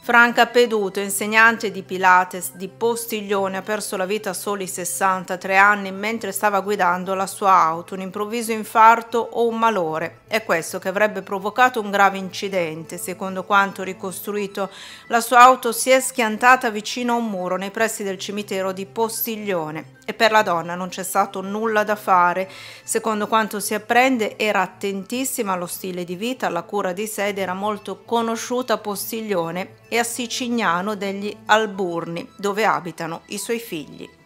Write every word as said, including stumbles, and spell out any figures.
Franca Peduto, insegnante di Pilates di Postiglione, ha perso la vita a soli sessantatré anni mentre stava guidando la sua auto. Un improvviso infarto o un malore è questo che avrebbe provocato un grave incidente. Secondo quanto ricostruito, la sua auto si è schiantata vicino a un muro nei pressi del cimitero di Postiglione e per la donna non c'è stato nulla da fare. Secondo quanto si apprende, era attentissima allo stile di vita, alla cura di sé ed era molto conosciuta a Postiglione e a Sicignano degli Alburni, dove abitano i suoi figli.